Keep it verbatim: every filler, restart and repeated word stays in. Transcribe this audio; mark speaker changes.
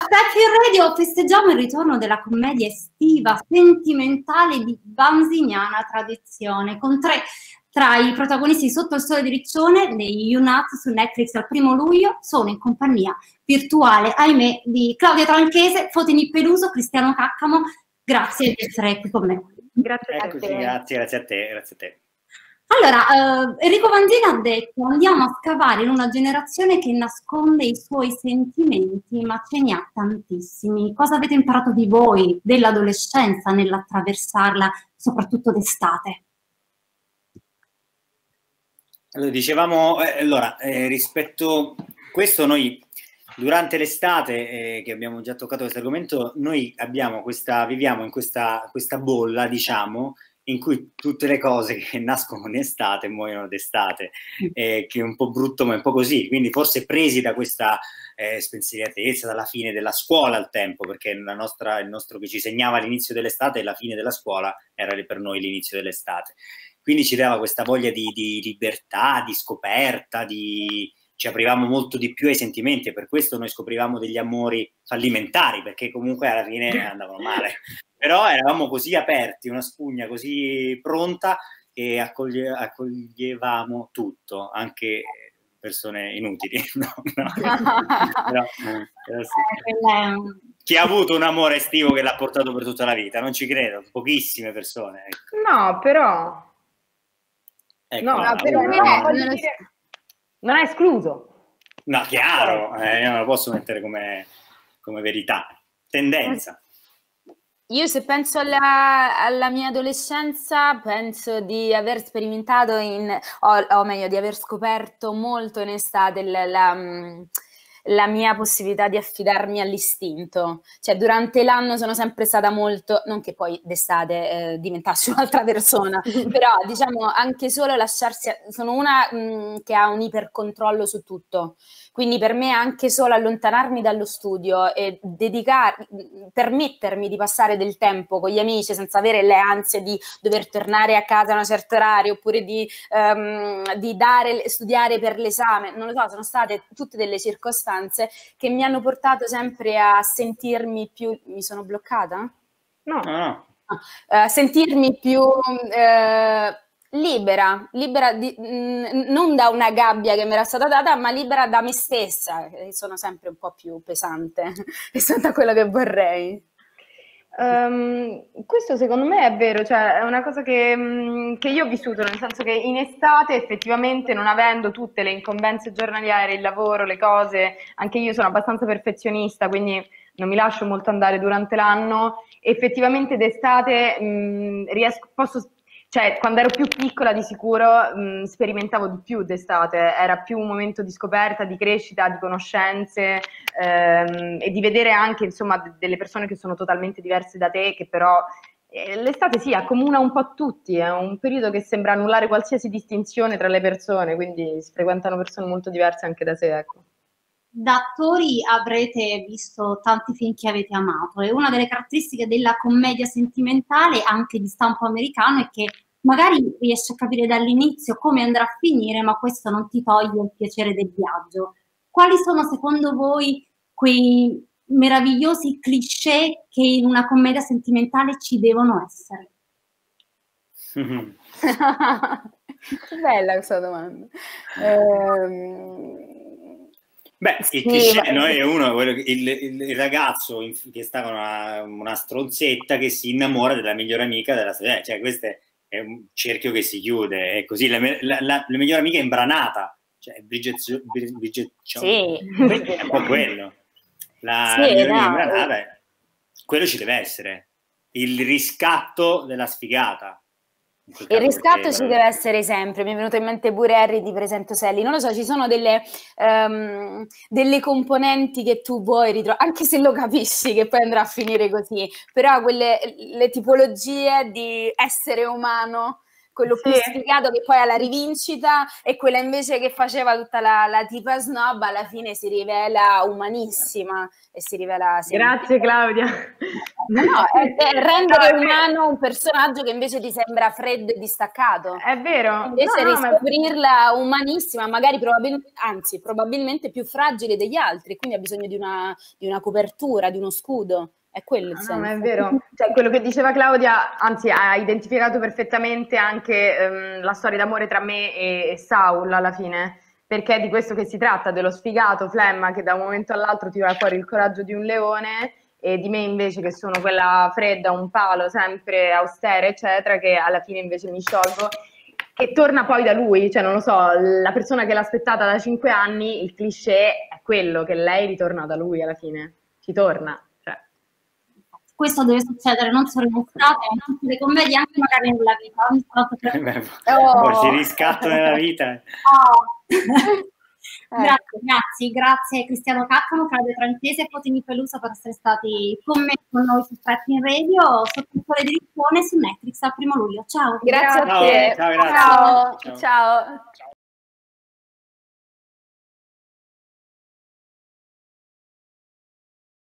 Speaker 1: Happy Radio festeggiamo il ritorno della commedia estiva sentimentale di Vanziniana tradizione, con tre tra i protagonisti Sotto il sole di Riccione dei Unat su Netflix al primo luglio. Sono in compagnia virtuale, ahimè, di Claudia Tranchese, Fotini Peluso, Cristiano Caccamo. Grazie di essere qui con me.
Speaker 2: Grazie a
Speaker 3: Eccoci,
Speaker 2: te.
Speaker 3: grazie, grazie a te, grazie a te.
Speaker 1: Allora, eh, Enrico Vanzina ha detto: andiamo a scavare in una generazione che nasconde i suoi sentimenti, ma ce ne ha tantissimi. Cosa avete imparato di voi, dell'adolescenza, nell'attraversarla, soprattutto d'estate?
Speaker 3: Allora, dicevamo, eh, allora, eh, rispetto a questo, noi durante l'estate, eh, che abbiamo già toccato questo argomento, noi abbiamo questa, viviamo in questa, questa bolla, diciamo, in cui tutte le cose che nascono in estate muoiono d'estate, eh, che è un po' brutto ma è un po' così, quindi forse presi da questa eh, spensieratezza, dalla fine della scuola al tempo, perché la nostra, il nostro che ci segnava l'inizio dell'estate e la fine della scuola era per noi l'inizio dell'estate. Quindi ci dava questa voglia di, di libertà, di scoperta, di... ci aprivamo molto di più ai sentimenti e per questo noi scoprivamo degli amori fallimentari, perché comunque alla fine andavano male. Però eravamo così aperti, una spugna così pronta che accoglie, accoglievamo tutto, anche persone inutili. No, no. Però, però sì. Chi ha avuto un amore estivo che l'ha portato per tutta la vita? Non ci credo, pochissime persone. Ecco.
Speaker 2: No, però...
Speaker 3: Ecco,
Speaker 2: no,
Speaker 3: no,
Speaker 2: però
Speaker 3: no,
Speaker 2: no,
Speaker 3: no,
Speaker 2: voglio dire, non è escluso.
Speaker 3: No, chiaro, eh, io non lo posso mettere come, come verità, tendenza.
Speaker 4: Io se penso alla, alla mia adolescenza, penso di aver sperimentato, in, o, o meglio, di aver scoperto molto in estate la, la, la mia possibilità di affidarmi all'istinto. Cioè durante l'anno sono sempre stata molto, non che poi d'estate eh, diventassi un'altra persona, però diciamo anche solo lasciarsi, sono una mh, che ha un ipercontrollo su tutto. Quindi per me anche solo allontanarmi dallo studio e dedicare, permettermi di passare del tempo con gli amici senza avere le ansie di dover tornare a casa a un certo orario oppure di, um, di dare, studiare per l'esame, non lo so, sono state tutte delle circostanze che mi hanno portato sempre a sentirmi più... Mi sono bloccata?
Speaker 2: No.
Speaker 3: Ah.
Speaker 4: Uh, sentirmi più... Uh, libera, libera di, mh, non da una gabbia che mi era stata data, ma libera da me stessa, che sono sempre un po' più pesante rispetto a quello che vorrei.
Speaker 2: Um, questo secondo me è vero, cioè è una cosa che, mh, che io ho vissuto, nel senso che in estate effettivamente non avendo tutte le incombenze giornaliere, il lavoro, le cose, anche io sono abbastanza perfezionista, quindi non mi lascio molto andare durante l'anno, effettivamente d'estate mh, riesco, posso... Cioè, quando ero più piccola di sicuro mh, sperimentavo di più d'estate, era più un momento di scoperta, di crescita, di conoscenze ehm, e di vedere anche insomma d- delle persone che sono totalmente diverse da te, che però eh, l'estate sì, accomuna un po' tutti, è un periodo che sembra annullare qualsiasi distinzione tra le persone, quindi si frequentano persone molto diverse anche da sé, ecco.
Speaker 1: Da attori avrete visto tanti film che avete amato e una delle caratteristiche della commedia sentimentale anche di stampo americano è che magari riesci a capire dall'inizio come andrà a finire, ma questo non ti toglie il piacere del viaggio. Quali sono secondo voi quei meravigliosi cliché che in una commedia sentimentale ci devono essere?
Speaker 4: Bella questa domanda. Ehm...
Speaker 3: Beh, il
Speaker 4: sì,
Speaker 3: cliché
Speaker 4: ma...
Speaker 3: no, è uno, quello, il, il, il ragazzo in, che sta con una, una stronzetta che si innamora della migliore amica della storia, cioè questo è, è un cerchio che si chiude, è così, la, la, la, la migliore amica è imbranata, cioè Bridget, Bridget
Speaker 4: sì,
Speaker 3: è un po' quello, la,
Speaker 4: sì,
Speaker 3: la migliore
Speaker 4: no,
Speaker 3: amica imbranata, è, quello ci deve essere, il riscatto della sfigata.
Speaker 4: Il riscatto ci deve essere sempre, mi è venuto in mente pure Harry di Presento Sally, non lo so, ci sono delle, um, delle componenti che tu vuoi ritrovare, anche se lo capisci che poi andrà a finire così, però quelle le tipologie di essere umano quello
Speaker 2: Sì.
Speaker 4: più sfigato che poi ha la rivincita, e quella invece che faceva tutta la, la tipa snob alla fine si rivela umanissima e si rivela
Speaker 2: Grazie Claudia.
Speaker 4: No, no, è, è rendere
Speaker 2: No, è
Speaker 4: umano un personaggio che invece ti sembra freddo e distaccato.
Speaker 2: È vero.
Speaker 4: Invece
Speaker 2: No, no, ma-
Speaker 4: riscoprirla umanissima, magari probabilmente, anzi, probabilmente più fragile degli altri, quindi ha bisogno di una, di una copertura, di uno scudo. È quello il
Speaker 2: No,
Speaker 4: senso.
Speaker 2: ma è vero, cioè, quello che diceva Claudia, anzi ha identificato perfettamente anche ehm, la storia d'amore tra me e, e Saul alla fine, perché è di questo che si tratta, dello sfigato flemma che da un momento all'altro tira fuori il coraggio di un leone, e di me invece che sono quella fredda, un palo, sempre austera, eccetera, che alla fine invece mi sciolgo, che torna poi da lui, cioè non lo so, la persona che l'ha aspettata da cinque anni, il cliché è quello, che lei ritorna da lui alla fine, ci torna.
Speaker 1: Questo deve succedere non solo in estate, ma in tutte le commedie, anche magari nella vita. Ogni tanto per...
Speaker 3: oh.
Speaker 1: oh.
Speaker 3: Si riscatto nella vita.
Speaker 1: Oh. Grazie, grazie, grazie Cristiano Caccano, Claudia Trantesi e Cotini Pelusa per essere stati con me, con noi su Threatening Radio, sotto il cuore di Riccone su Netflix al primo luglio. Ciao.
Speaker 4: Grazie
Speaker 3: Ciao.
Speaker 4: a te.
Speaker 3: Ciao, grazie.
Speaker 4: Ciao.
Speaker 3: Ciao.
Speaker 4: Ciao. Ciao.